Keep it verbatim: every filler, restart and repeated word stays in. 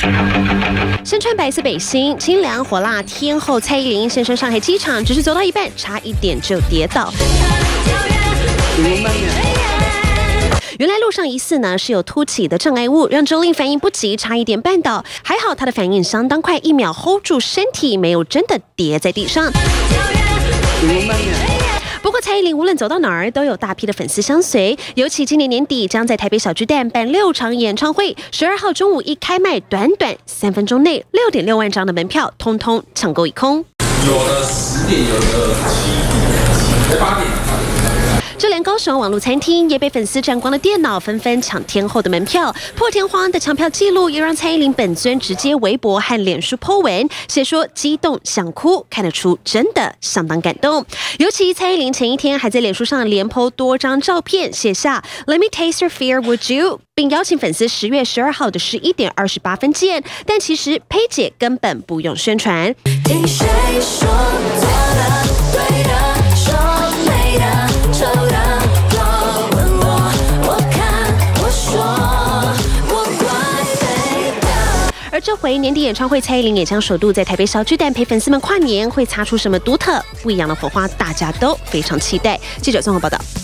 身穿白色背心，清凉火辣天后蔡依林现身上海机场，只是走到一半，差一点就跌倒。原来路上疑似呢是有凸起的障碍物，让周令反应不及，差一点绊倒。还好她的反应相当快，一秒 hold 住身体，没有真的跌在地上。不过蔡依林无论走到哪儿，都有大批的粉丝相随。尤其今年年底将在台北小巨蛋办六场演唱会，十二号中午一开卖，短短三分钟内，六点六万张的门票，通通抢购一空。 有的十点，有的七，八点。 就连高雄网络餐厅也被粉丝占光了电脑，纷纷抢天后的门票。破天荒的抢票记录，也让蔡依林本尊直接微博和脸书 po 文，写说激动想哭，看得出真的相当感动。尤其蔡依林前一天还在脸书上连 po 多张照片，写下 Let me taste your fear, would you？ 并邀请粉丝十月十二号的十一点二十八分见。但其实佩姐根本不用宣传。 听谁说错的、对的、说美的、丑的？ 而这回年底演唱会，蔡依林也将首度在台北小巨蛋陪粉丝们跨年，会擦出什么独特不一样的火花，大家都非常期待。记者综合报道。